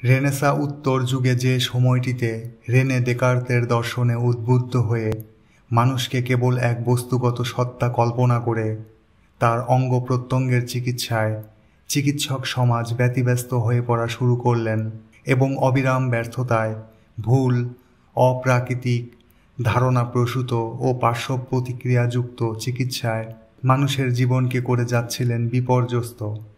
Renaissance উত্তর যুগে যে সময়টিতে রেনে দেকার্তের দর্শনে উদ্বুদ্ধ হয়ে মানুষকে কেবল এক বস্তুগত সত্তা কল্পনা করে তার অঙ্গ প্রত্যঙ্গের চিকিৎসায় চিকিৎসক সমাজ ব্যতিব্যস্ত হয়ে পড়া শুরু করলেন এবং অবিরাম ব্যর্থতায় ভুল অপ্রাকৃতিক ধারণাপ্রসূত ও পার্শ্ব প্রতিক্রিয়াযুক্ত চিকিৎসায় মানুষের জীবনকে করে যাচ্ছিলেন বিপর্যস্ত।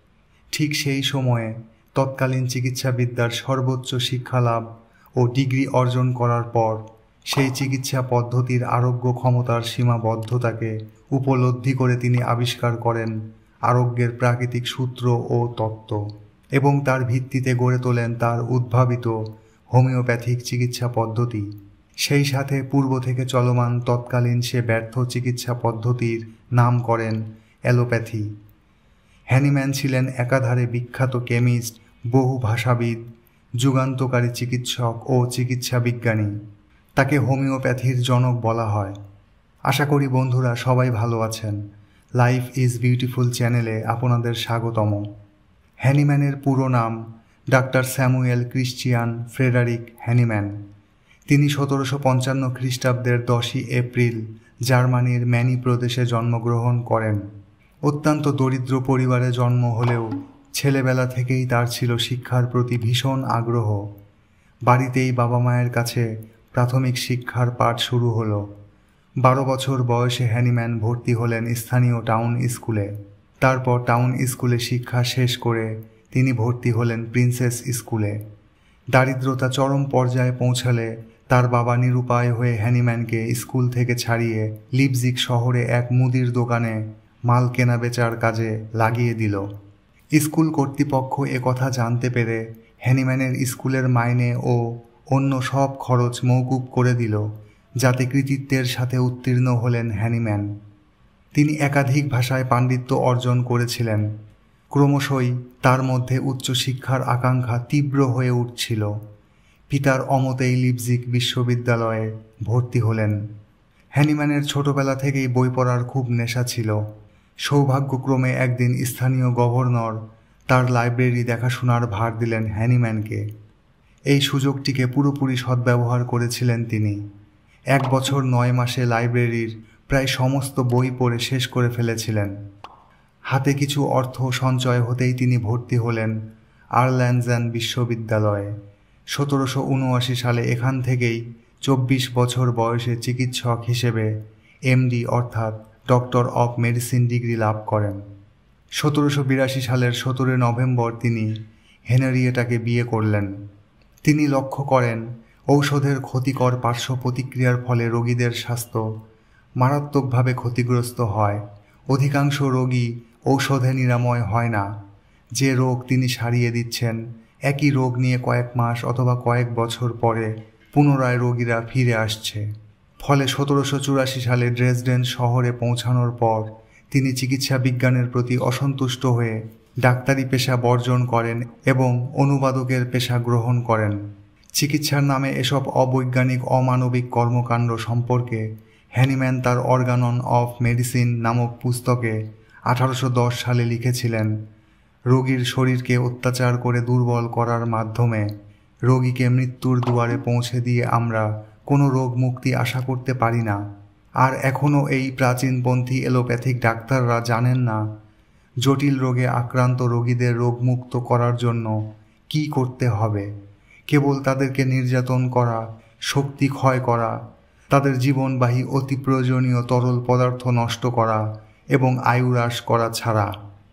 ঠিক সেই সময়ে তৎকালীন চিকিৎসাবিদ্যার সর্বোচ্চ শিক্ষালাভ ও ডিগ্রি অর্জন করার পর সেই চিকিৎসা পদ্ধতির আরোগ্য ক্ষমতার সীমাবদ্ধতাকে উপলব্ধি করে তিনি আবিষ্কার করেন আরোগ্যের প্রাকৃতিক সূত্র ও তত্ত্ব এবং তার ভিত্তিতে গড়ে তোলেন তার উদ্ভাবিত হোমিওপ্যাথিক চিকিৎসা পদ্ধতি। সেই সাথে পূর্ব থেকে চলমান তৎকালীন সে ব্যর্থ চিকিৎসা পদ্ধতির নাম করেন অ্যালোপ্যাথি। হ্যানিম্যান ছিলেন একাধারে বিখ্যাত কেমিস্ট, বহু ভাষাবিদ, যুগান্তকারী চিকিৎসক ও চিকিৎসা বিজ্ঞানী। তাকে হোমিওপ্যাথির জনক বলা হয়। আশা করি বন্ধুরা সবাই ভালো আছেন। লাইফ ইজ বিউটিফুল চ্যানেলে আপনাদের স্বাগতম। হ্যানিম্যানের পুরো নাম doctor Samuel Christian Frederick Hahnemann. তিনি 1755 খ্রিস্টাব্দের 10ই এপ্রিল জার্মানির ম্যানি প্রদেশে জন্মগ্রহণ করেন। অত্যন্ত দরিদ্র পরিবারে জন্ম হলেও ছেলেবেলা থেকেই তার ছিল শিক্ষার প্রতি ভীষণ আগ্রহ। বাড়িতেই বাবা মায়ের কাছে প্রাথমিক শিক্ষার পাঠ শুরু হলো। 12 বছর বয়সে হ্যানিম্যান ভর্তি হলেন স্থানীয় টাউন স্কুলে। তারপর টাউন স্কুলে শিক্ষা শেষ করে তিনি ভর্তি হলেন প্রিন্সেস স্কুলে। দারিদ্রতা চরম পর্যায়ে পৌঁছালে তার বাবা নিরুপায় হয়ে হ্যানিম্যানকে স্কুল থেকে ছাড়িয়ে লিপজিগ শহরে এক মুদির দোকানে মাল কেনা বেচার কাজে লাগিয়ে দিল। স্কুল কর্তৃপক্ষ একথা জানতে পেরে হ্যানিম্যানের স্কুলের মাইনে ও অন্য সব খরচ মওকুফ করে দিল, যাতে কৃতিত্বের সাথে উত্তীর্ণ হলেন হ্যানিম্যান। তিনি একাধিক ভাষায় পাণ্ডিত্য অর্জন করেছিলেন। ক্রমশই তার মধ্যে উচ্চশিক্ষার আকাঙ্ক্ষা তীব্র হয়ে উঠছিল। পিতার অমতেই লিপজিগ বিশ্ববিদ্যালয়ে ভর্তি হলেন। হ্যানিম্যানের ছোটবেলা থেকেই বই পড়ার খুব নেশা ছিল। সৌভাগ্যক্রমে একদিন স্থানীয় গভর্নর তার লাইব্রেরি দেখাশোনার ভার দিলেন হ্যানিম্যানকে। এই সুযোগটিকে পুরোপুরি সদ্ব্যবহার করেছিলেন তিনি। 1 বছর 9 মাসে লাইব্রেরির প্রায় সমস্ত বই পড়ে শেষ করে ফেলেছিলেন। হাতে কিছু অর্থ সঞ্চয় হতেই তিনি ভর্তি হলেন আর্ল্যান্ডজান বিশ্ববিদ্যালয়ে। 1779 সালে এখান থেকেই 24 বছর বয়সে চিকিৎসক হিসেবে এমডি অর্থাৎ ডক্টর অফ মেডিসিন ডিগ্রি লাভ করেন। 1782 সালের 17 নভেম্বর তিনি হেনরিয়েটাকে বিয়ে করলেন। তিনি লক্ষ্য করেন ঔষধের ক্ষতিকর পার্শ্ব প্রতিক্রিয়ার ফলে রোগীদের স্বাস্থ্য মারাত্মকভাবে ক্ষতিগ্রস্ত হয়। অধিকাংশ রোগী ঔষধে নিরাময় হয় না। যে রোগ তিনি সারিয়ে দিচ্ছেন, একই রোগ নিয়ে কয়েক মাস অথবা কয়েক বছর পরে পুনরায় রোগীরা ফিরে আসছে। ফলে 1784 সালে ড্রেসডেন শহরে পৌঁছানোর পর তিনি চিকিৎসা বিজ্ঞানের প্রতি অসন্তুষ্ট হয়ে ডাক্তারি পেশা বর্জন করেন এবং অনুবাদকের পেশা গ্রহণ করেন। চিকিৎসার নামে এসব অবৈজ্ঞানিক অমানবিক কর্মকাণ্ড সম্পর্কে হ্যানিম্যান তার অর্গানন অফ মেডিসিন নামক পুস্তকে 1810 সালে লিখেছিলেন, রোগীর শরীরকে অত্যাচার করে দুর্বল করার মাধ্যমে রোগীকে মৃত্যুর দুয়ারে পৌঁছে দিয়ে আমরা কোনো রোগ মুক্তি আশা করতে পারি না। আর এখনও এই প্রাচীনপন্থী এলোপ্যাথিক ডাক্তাররা জানেন না জটিল রোগে আক্রান্ত রোগীদের রোগমুক্ত করার জন্য কি করতে হবে। কেবল তাদেরকে নির্যাতন করা, শক্তি ক্ষয় করা, তাদের জীবনবাহী অতি প্রয়োজনীয় তরল পদার্থ নষ্ট করা এবং আয়ু হ্রাস করা ছাড়া।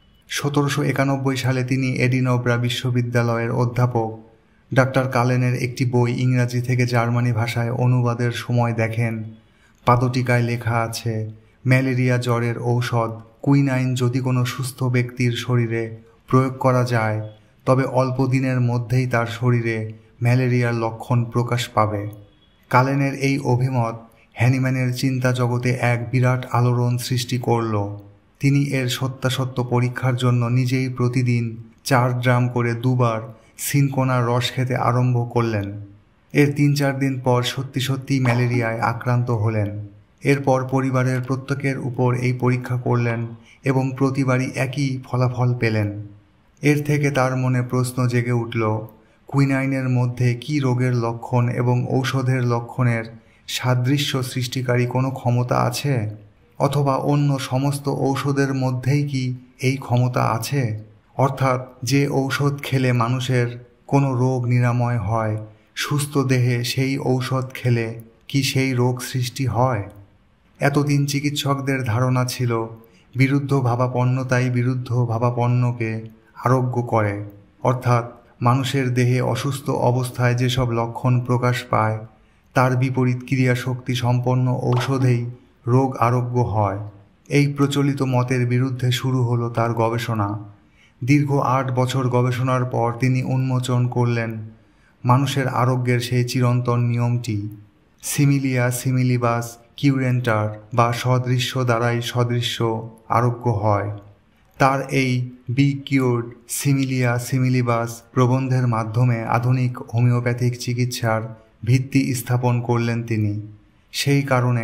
1791 সালে তিনি এডিনবরা বিশ্ববিদ্যালয়ের অধ্যাপক ডাক্তার কালেনের একটি বই ইংরাজি থেকে জার্মানি ভাষায় অনুবাদের সময় দেখেন পাদটিকায় লেখা আছে, ম্যালেরিয়া জ্বরের ঔষধ কুইনাইন যদি কোনো সুস্থ ব্যক্তির শরীরে প্রয়োগ করা যায়, তবে অল্প দিনের মধ্যেই তার শরীরে ম্যালেরিয়ার লক্ষণ প্রকাশ পাবে। কালেনের এই অভিমত হ্যানিম্যানের চিন্তা জগতে এক বিরাট আলোড়ন সৃষ্টি করল। তিনি এর সত্যাসত্য পরীক্ষার জন্য নিজেই প্রতিদিন 4 ড্রাম করে 2 বার সিনকোনার রস খেতে আরম্ভ করলেন। এর 3-4 দিন পর সত্যি সত্যিই ম্যালেরিয়ায় আক্রান্ত হলেন। এরপর পরিবারের প্রত্যেকের উপর এই পরীক্ষা করলেন এবং প্রতিবারই একই ফলাফল পেলেন। এর থেকে তার মনে প্রশ্ন জেগে উঠল, কুইনাইনের মধ্যে কি রোগের লক্ষণ এবং ঔষধের লক্ষণের সাদৃশ্য সৃষ্টিকারী কোনো ক্ষমতা আছে, অথবা অন্য সমস্ত ঔষধের মধ্যেই কি এই ক্ষমতা আছে? অর্থাৎ যে ঔষধ খেলে মানুষের কোনো রোগ নিরাময় হয়, সুস্থ দেহে সেই ঔষধ খেলে কি সেই রোগ সৃষ্টি হয়? এতদিন চিকিৎসকদের ধারণা ছিল বিরুদ্ধভাবাপন্নতাই বিরুদ্ধভাবাপন্নকে আরোগ্য করে, অর্থাৎ মানুষের দেহে অসুস্থ অবস্থায় যেসব লক্ষণ প্রকাশ পায় তার বিপরীত ক্রিয়াশক্তি সম্পন্ন ঔষধেই রোগ আরোগ্য হয়। এই প্রচলিত মতের বিরুদ্ধে শুরু হলো তার গবেষণা। দীর্ঘ 8 বছর গবেষণার পর তিনি উন্মোচন করলেন মানুষের আরোগ্যের সেই চিরন্তন নিয়মটি, সিমিলিয়া সিমিলিবাস কিউরেন্টার, বা সদৃশ্য দ্বারাই সদৃশ্য আরোগ্য হয়। তার এই বি কিউরড সিমিলিয়া সিমিলিবাস প্রবন্ধের মাধ্যমে আধুনিক হোমিওপ্যাথিক চিকিৎসার ভিত্তি স্থাপন করলেন তিনি। সেই কারণে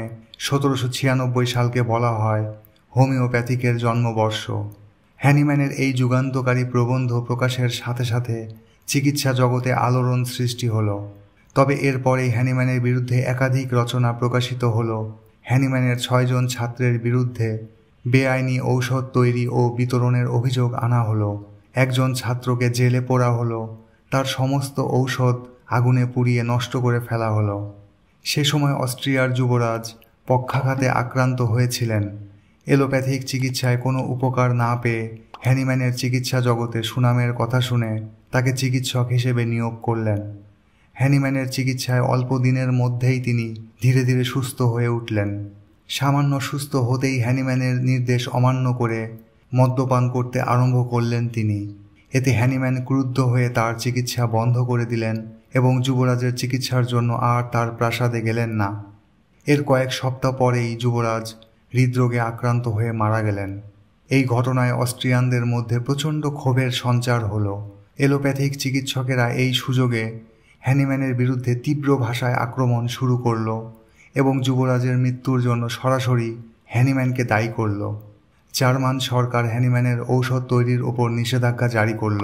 1796 সালকে বলা হয় হোমিওপ্যাথিকের জন্মবর্ষ। হ্যানিম্যানের এই যুগান্তকারী প্রবন্ধ প্রকাশের সাথে সাথে চিকিৎসা জগতে আলোড়ন সৃষ্টি হলো। তবে এরপরেই হ্যানিম্যানের বিরুদ্ধে একাধিক রচনা প্রকাশিত হলো। হ্যানিম্যানের 6 জন ছাত্রের বিরুদ্ধে বেআইনি ঔষধ তৈরি ও বিতরণের অভিযোগ আনা হলো। একজন ছাত্রকে জেলে পোড়া হলো, তার সমস্ত ঔষধ আগুনে পুড়িয়ে নষ্ট করে ফেলা হলো। সে সময় অস্ট্রিয়ার যুবরাজ পক্ষাঘাতে আক্রান্ত হয়েছিলেন। এলোপ্যাথিক চিকিৎসায় কোনো উপকার না পেয়ে হ্যানিম্যানের চিকিৎসা জগতে সুনামের কথা শুনে তাকে চিকিৎসক হিসেবে নিয়োগ করলেন। হ্যানিম্যানের চিকিৎসায় অল্প দিনের মধ্যেই তিনি ধীরে ধীরে সুস্থ হয়ে উঠলেন। সামান্য সুস্থ হতেই হ্যানিম্যানের নির্দেশ অমান্য করে মদ্যপান করতে আরম্ভ করলেন তিনি। এতে হ্যানিম্যান ক্রুদ্ধ হয়ে তার চিকিৎসা বন্ধ করে দিলেন এবং যুবরাজের চিকিৎসার জন্য আর তার প্রাসাদে গেলেন না। এর কয়েক সপ্তাহ পরেই যুবরাজ হৃদরোগে আক্রান্ত হয়ে মারা গেলেন। এই ঘটনায় অস্ট্রিয়ানদের মধ্যে প্রচণ্ড ক্ষোভের সঞ্চার হলো। এলোপ্যাথিক চিকিৎসকেরা এই সুযোগে হ্যানিম্যানের বিরুদ্ধে তীব্র ভাষায় আক্রমণ শুরু করল এবং যুবরাজের মৃত্যুর জন্য সরাসরি হ্যানিম্যানকে দায়ী করল। জার্মান সরকার হ্যানিম্যানের ঔষধ তৈরির ওপর নিষেধাজ্ঞা জারি করল।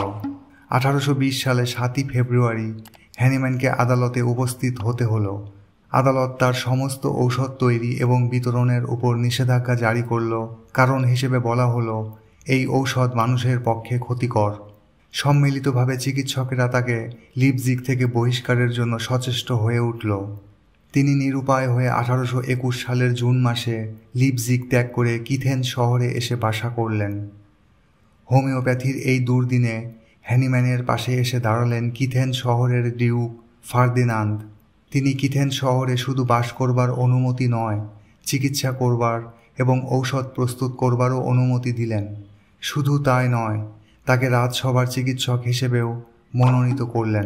1820 সালে 7 ফেব্রুয়ারি হ্যানিম্যানকে আদালতে উপস্থিত হতে হলো। আদালত তার সমস্ত ঔষধ তৈরি এবং বিতরণের উপর নিষেধাজ্ঞা জারি করল। কারণ হিসেবে বলা হলো এই ঔষধ মানুষের পক্ষে ক্ষতিকর। সম্মিলিতভাবে চিকিৎসকেরা তাকে লিপজিগ থেকে বহিষ্কারের জন্য সচেষ্ট হয়ে উঠল। তিনি নিরুপায় হয়ে 1821 সালের জুন মাসে লিপজিগ ত্যাগ করে কিথেন শহরে এসে বাসা করলেন। হোমিওপ্যাথির এই দুর্দিনে হ্যানিম্যানের পাশে এসে দাঁড়ালেন কিথেন শহরের ডিউক ফার্দিনান্দ। তিনি কিথেন শহরে শুধু বাস করবার অনুমতি নয়, চিকিৎসা করবার এবং ঔষধ প্রস্তুত করবারও অনুমতি দিলেন। শুধু তাই নয়, তাকে রাজসভার চিকিৎসক হিসেবেও মনোনীত করলেন।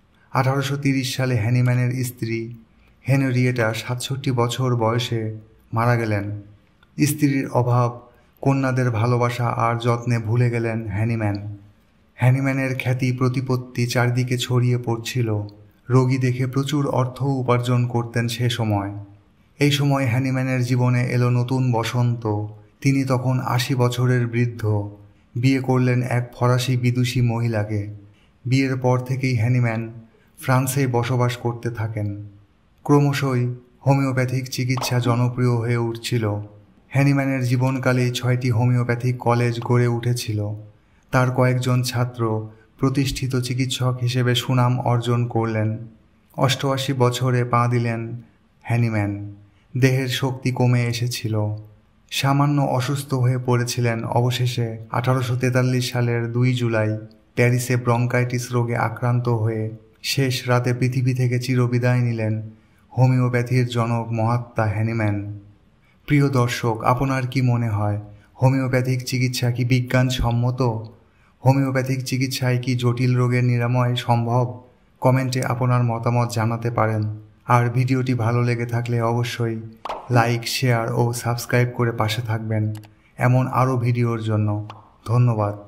1830 সালে হ্যানিম্যানের স্ত্রী হেনরিয়েটা 67 বছর বয়সে মারা গেলেন। স্ত্রীর অভাব, কন্যাদের ভালোবাসা আর যত্নে ভুলে গেলেন হ্যানিম্যান। হ্যানিম্যানের খ্যাতি প্রতিপত্তি চারদিকে ছড়িয়ে পড়ছিল। রোগী দেখে প্রচুর অর্থ উপার্জন করতেন সে সময়। এই সময় হ্যানিম্যানের জীবনে এলো নতুন বসন্ত। তিনি তখন 80 বছরের বৃদ্ধ। বিয়ে করলেন এক ফরাসি বিদুষী মহিলাকে। বিয়ের পর থেকেই হ্যানিম্যান ফ্রান্সেই বসবাস করতে থাকেন। ক্রমশই হোমিওপ্যাথিক চিকিৎসা জনপ্রিয় হয়ে উঠছিল। হ্যানিম্যানের জীবনকালেই 6টি হোমিওপ্যাথিক কলেজ গড়ে উঠেছিল। তার কয়েকজন ছাত্র প্রতিষ্ঠিত চিকিৎসক হিসেবে সুনাম অর্জন করলেন। 88 বছরে পা দিলেন হ্যানিম্যান। দেহের শক্তি কমে এসেছিল। সামান্য অসুস্থ হয়ে পড়েছিলেন। অবশেষে 1843 সালের 2 জুলাই প্যারিসে ব্রঙ্কাইটিস রোগে আক্রান্ত হয়ে শেষ রাতে পৃথিবী থেকে চিরবিদায় নিলেন হোমিওপ্যাথির জনক মহাত্মা হ্যানিম্যান। প্রিয় দর্শক, আপনার কি মনে হয় হোমিওপ্যাথিক চিকিৎসা কি বিজ্ঞানসম্মত? হোমিওপ্যাথিক চিকিৎসায় কি জটিল রোগের নিরাময় সম্ভব? কমেন্টে আপনার মতামত জানাতে পারেন। আর ভিডিওটি ভালো লেগে থাকলে অবশ্যই লাইক, শেয়ার ও সাবস্ক্রাইব করে পাশে থাকবেন এমন আরও ভিডিওর জন্য। ধন্যবাদ।